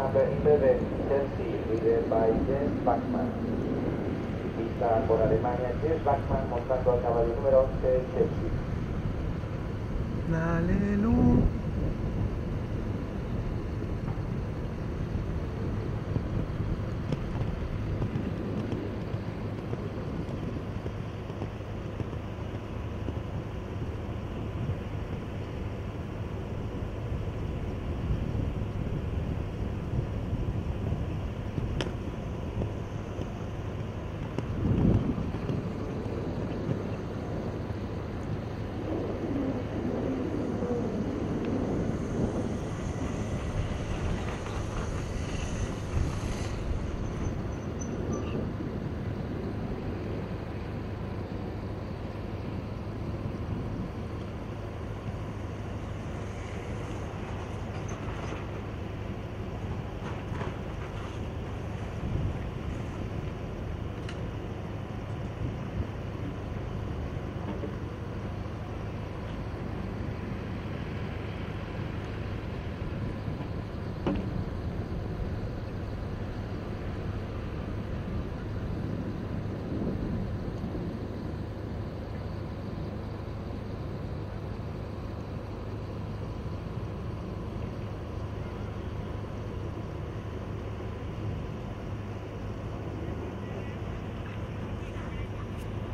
number 11, Chelsea, ridden by Jens Bachmann. Pista por Alemania, Jens Bachmann montando al caballo número 11, Chelsea. Dale luz.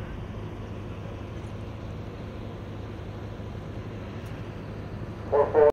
Por favor.